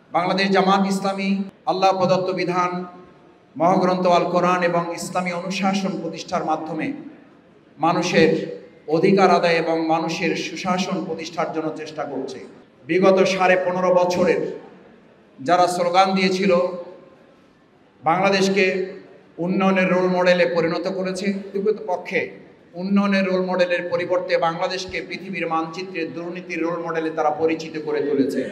বাংলাদেশ জামাত ইসলামী আল্লাহ প্রদত্ত বিধান, মহাগ্রন্থ আল কোরআন এবং ইসলামী অনুশাসন প্রতিষ্ঠার মাধ্যমে মানুষের অধিকার আদায় এবং মানুষের সুশাসন প্রতিষ্ঠার জন্য চেষ্টা করছে। বিগত 15.5 বছরের যারা স্লোগান দিয়েছিল, বাংলাদেশকে উন্নয়নের রোল মডেলে পরিণত করেছে, পক্ষে উন্নয়নের রোল মডেলের পরিবর্তে বাংলাদেশকে পৃথিবীর মানচিত্রে দুর্নীতির রোল মডেলে তারা পরিচিত করে তুলেছে।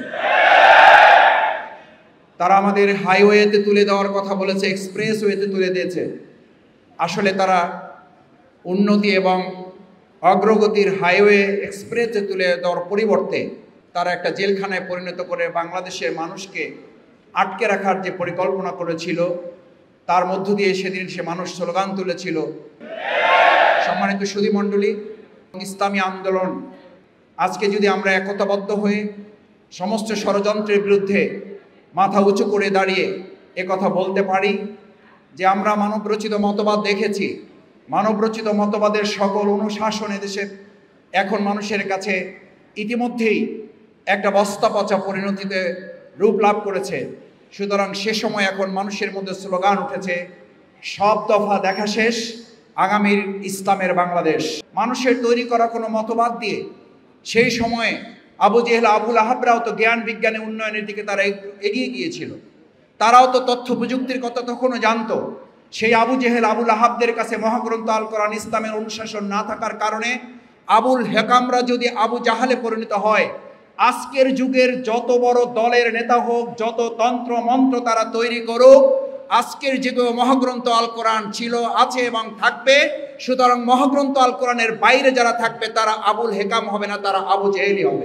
তারা আমাদের হাইওয়েতে তুলে দেওয়ার কথা বলেছে, এক্সপ্রেসওয়েতে তুলে দিয়েছে। আসলে তারা উন্নতি এবং অগ্রগতির হাইওয়ে এক্সপ্রেসে তুলে দেওয়ার পরিবর্তে তারা একটা জেলখানায় পরিণত করে বাংলাদেশের মানুষকে আটকে রাখার যে পরিকল্পনা করেছিল, তার মধ্য দিয়ে সেদিন সে মানুষ স্লোগান তুলেছিল। সম্মানিত সুধীমণ্ডলী, ইসলামী আন্দোলন আজকে যদি আমরা একতাবদ্ধ হয়ে সমস্ত ষড়যন্ত্রের বিরুদ্ধে মাথা উঁচু করে দাঁড়িয়ে একথা বলতে পারি যে আমরা মানবরচিত মতবাদ দেখেছি, মানবরচিত মতবাদের সকল অনুশাসন এদেশে এখন মানুষের কাছে ইতিমধ্যেই একটা বস্তা পচা পরিণতিতে রূপ লাভ করেছে। সুতরাং সে সময় এখন মানুষের মধ্যে স্লোগান উঠেছে, সব দফা দেখা শেষ, আগামীর ইসলামের বাংলাদেশ। মানুষের তৈরি করা কোনো মতবাদ দিয়ে সেই সময়ে আবু জেহেল, আবু লাহাবরাও তো জ্ঞান বিজ্ঞানে উন্নয়নের দিকে তারা এগিয়ে গিয়েছিল। তারাও তো তথ্য প্রযুক্তির কথা তখনও জানতো। সেই আবু জেহেল, আবু লাহাবদের কাছে মহাগ্রন্থ আল কোরআন ইসলামের অনুশাসন না থাকার কারণে আবুল হেকামরা যদি আবু জাহালে পরিণত হয়, আজকের যুগের যত বড় দলের নেতা হোক, যত তন্ত্র মন্ত্র তারা তৈরি করুক, আজকের যুগে মহাগ্রন্থ আল কোরআন ছিল, আছে এবং থাকবে। সুতরাং মহাগ্রন্থ আল কোরআনের বাইরে যারা থাকবে তারা আবুল হেকাম হবে না, তারা আবু জেহেলই হবে।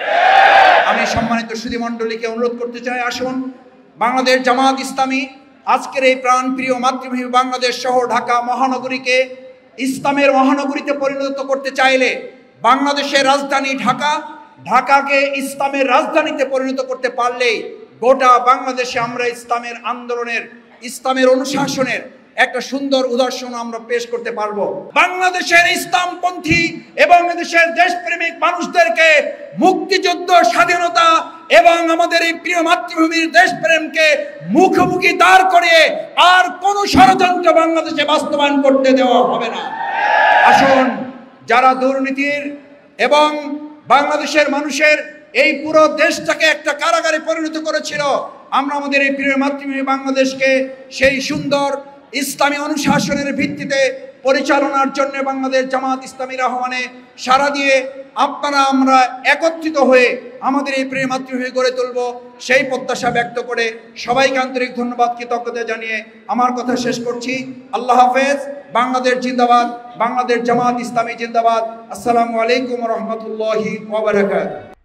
আমি সম্মানিত সুধীমণ্ডলীকে অনুরোধ করতে চাই, আসুন বাংলাদেশ জামাত ইসলামী আজকের এই প্রাণপ্রিয় মাতৃভূমি বাংলাদেশ শহর ঢাকা মহানগরীকে ইসলামের মহানগরীতে পরিণত করতে চাইলে, বাংলাদেশের রাজধানী ঢাকা, ঢাকাকে ইসলামের রাজধানীতে পরিণত করতে পারলেই গোটা বাংলাদেশে আমরা ইসলামের আন্দোলনের, ইসলামের অনুশাসনের একটা সুন্দর উদাহরণ আমরা পেশ করতে পারবো। বাংলাদেশের ইসলামপন্থী এবং এদেশের দেশপ্রেমিক মানুষদেরকে মুক্তিযুদ্ধ, স্বাধীনতা এবং আমাদের এই প্রিয় মাতৃভূমির দেশপ্রেমকে মুখোমুখি দাঁড় করিয়ে আর কোন ষড়যন্ত্র বাংলাদেশে বাস্তবায়ন করতে দেওয়া হবে না। আসুন, যারা দুর্নীতির এবং বাংলাদেশের মানুষের এই পুরো দেশটাকে একটা কারাগারে পরিণত করেছিল, আমরা আমাদের এই প্রিয় মাতৃভূমি বাংলাদেশকে সেই সুন্দর ইসলামী অনুশাসনের ভিত্তিতে পরিচালনার জন্য বাংলাদেশ জামাত ইসলামীর আহ্বানে সাড়া দিয়ে আপনারা আমরা একত্রিত হয়ে আমাদের এই প্রিয় মাতৃভূমি গড়ে তুলব, সেই প্রত্যাশা ব্যক্ত করে সবাইকে আন্তরিক ধন্যবাদ, কৃতজ্ঞতা জানিয়ে আমার কথা শেষ করছি। আল্লাহ হাফেজ। বাংলাদেশ জিন্দাবাদ, বাংলাদেশ জামাত ইসলামী জিন্দাবাদ। আসসালামু আলাইকুম ওয়া রাহমাতুল্লাহি ওয়া বারাকাতুহু।